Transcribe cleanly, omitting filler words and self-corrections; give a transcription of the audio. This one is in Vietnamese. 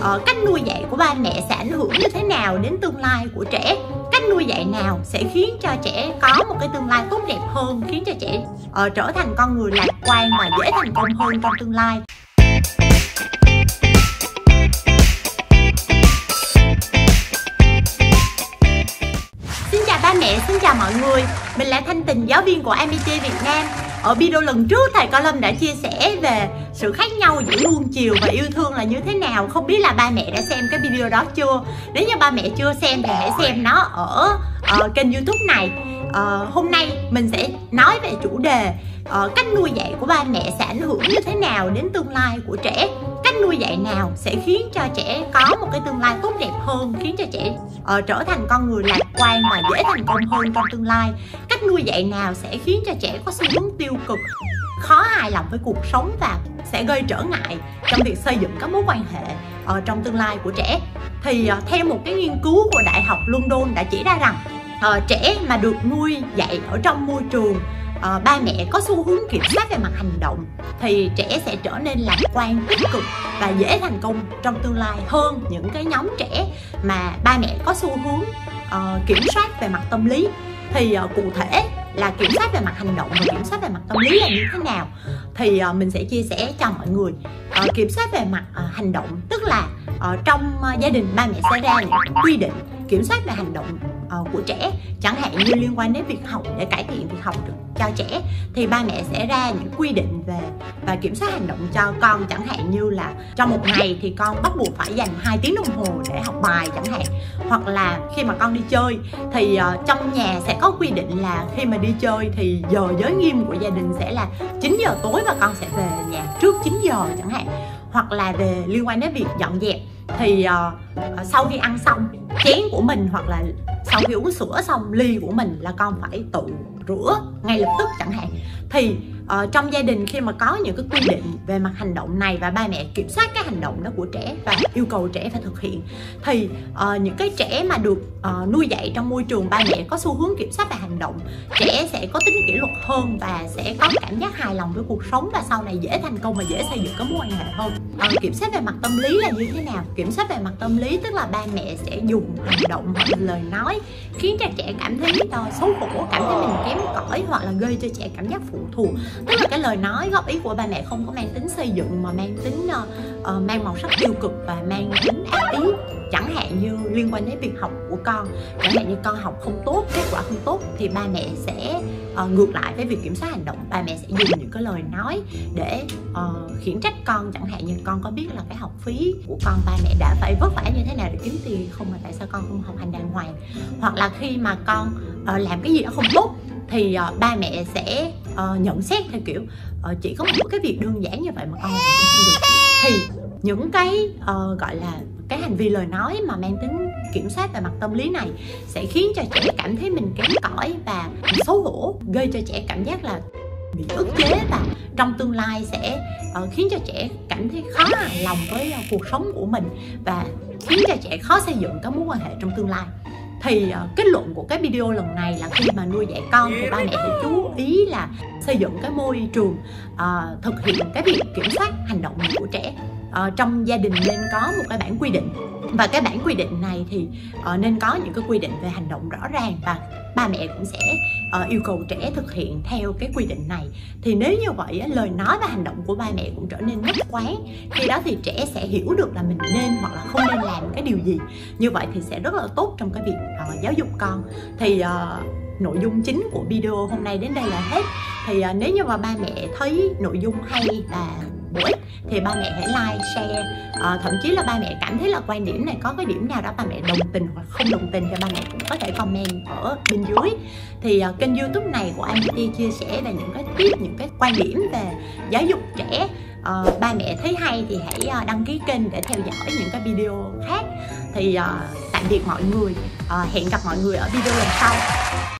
cách nuôi dạy của ba mẹ sẽ ảnh hưởng như thế nào đến tương lai của trẻ, cách nuôi dạy nào sẽ khiến cho trẻ có một cái tương lai tốt đẹp hơn, khiến cho trẻ trở thành con người lạc quan và dễ thành công hơn trong tương lai. Xin chào ba mẹ, xin chào mọi người. Mình là Thanh Tình, giáo viên của MIT Việt Nam. Ở video lần trước thầy Cao Lâm đã chia sẻ về sự khác nhau giữa nuông chiều và yêu thương là như thế nào. Không biết là ba mẹ đã xem cái video đó chưa? Nếu như ba mẹ chưa xem thì hãy xem nó ở kênh YouTube này. Hôm nay mình sẽ nói về chủ đề cách nuôi dạy của ba mẹ sẽ ảnh hưởng như thế nào đến tương lai của trẻ, cách nuôi dạy nào sẽ khiến cho trẻ có một cái tương lai tốt đẹp hơn, khiến cho trẻ trở thành con người lạc quan và dễ thành công hơn trong tương lai, cách nuôi dạy nào sẽ khiến cho trẻ có xu hướng tiêu cực, khó hài lòng với cuộc sống và sẽ gây trở ngại trong việc xây dựng các mối quan hệ trong tương lai của trẻ. Thì theo một cái nghiên cứu của Đại học London đã chỉ ra rằng trẻ mà được nuôi dạy ở trong môi trường ba mẹ có xu hướng kiểm soát về mặt hành động thì trẻ sẽ trở nên lạc quan, tích cực và dễ thành công trong tương lai hơn những cái nhóm trẻ mà ba mẹ có xu hướng kiểm soát về mặt tâm lý. Thì cụ thể là kiểm soát về mặt hành động và kiểm soát về mặt tâm lý là như thế nào thì mình sẽ chia sẻ cho mọi người. Kiểm soát về mặt hành động tức là trong gia đình ba mẹ sẽ ra những quy định kiểm soát về hành động của trẻ, chẳng hạn như liên quan đến việc học, để cải thiện việc học cho trẻ thì ba mẹ sẽ ra những quy định về và kiểm soát hành động cho con, chẳng hạn như là trong một ngày thì con bắt buộc phải dành 2 tiếng đồng hồ để học bài chẳng hạn, hoặc là khi mà con đi chơi thì trong nhà sẽ có quy định là khi mà đi chơi thì giờ giới nghiêm của gia đình sẽ là 9 giờ tối và con sẽ về nhà trước 9 giờ chẳng hạn, hoặc là về liên quan đến việc dọn dẹp thì sau khi ăn xong chén của mình hoặc là sau khi uống sữa xong ly của mình là con phải tự rửa ngay lập tức chẳng hạn. Thì trong gia đình khi mà có những cái quy định về mặt hành động này và ba mẹ kiểm soát cái hành động đó của trẻ và yêu cầu trẻ phải thực hiện thì những cái trẻ mà được nuôi dạy trong môi trường ba mẹ có xu hướng kiểm soát về hành động, trẻ sẽ có tính kỷ luật hơn và sẽ có cảm giác hài lòng với cuộc sống và sau này dễ thành công và dễ xây dựng các mối quan hệ hơn. Kiểm soát về mặt tâm lý là như thế nào? Kiểm soát về mặt tâm lý tức là ba mẹ sẽ dùng hành động hoặc là lời nói khiến cho trẻ cảm thấy xấu hổ, cảm thấy mình kém cỏi hoặc là gây cho trẻ cảm giác phụ thuộc. Tức là cái lời nói góp ý của ba mẹ không có mang tính xây dựng mà mang tính mang màu sắc tiêu cực và mang tính ác ý, chẳng hạn như liên quan đến việc học của con, chẳng hạn như con học không tốt, kết quả không tốt thì ba mẹ sẽ ngược lại với việc kiểm soát hành động, ba mẹ sẽ dùng những cái lời nói để khiển trách con, chẳng hạn như con có biết là cái học phí của con ba mẹ đã phải vất vả như thế nào để kiếm tiền không, mà tại sao con không học hành đàng hoàng, hoặc là khi mà con làm cái gì đó không tốt thì ba mẹ sẽ nhận xét theo kiểu chỉ có một cái việc đơn giản như vậy mà con làm cũng không được. Thì những cái gọi là cái hành vi lời nói mà mang tính kiểm soát về mặt tâm lý này sẽ khiến cho trẻ cảm thấy mình kém cỏi và xấu hổ, gây cho trẻ cảm giác là bị ức chế và trong tương lai sẽ khiến cho trẻ cảm thấy khó hài lòng với cuộc sống của mình và khiến cho trẻ khó xây dựng các mối quan hệ trong tương lai. Thì kết luận của cái video lần này là khi mà nuôi dạy con thì ba mẹ phải chú ý là xây dựng cái môi trường thực hiện cái việc kiểm soát hành động của trẻ. Trong gia đình nên có một cái bản quy định và cái bản quy định này thì nên có những cái quy định về hành động rõ ràng và ba mẹ cũng sẽ yêu cầu trẻ thực hiện theo cái quy định này. Thì nếu như vậy lời nói và hành động của ba mẹ cũng trở nên nhất quán, khi đó thì trẻ sẽ hiểu được là mình nên hoặc là không nên làm cái điều gì. Như vậy thì sẽ rất là tốt trong cái việc giáo dục con. Thì nội dung chính của video hôm nay đến đây là hết. Thì nếu như mà ba mẹ thấy nội dung hay và bổ ích thì ba mẹ hãy like, share, thậm chí là ba mẹ cảm thấy là quan điểm này có cái điểm nào đó ba mẹ đồng tình hoặc không đồng tình thì ba mẹ cũng có thể comment ở bên dưới. Thì kênh YouTube này của MIT chia sẻ về những cái tip, những cái quan điểm về giáo dục trẻ. Ba mẹ thấy hay thì hãy đăng ký kênh để theo dõi những cái video khác. Thì tạm biệt mọi người, hẹn gặp mọi người ở video lần sau.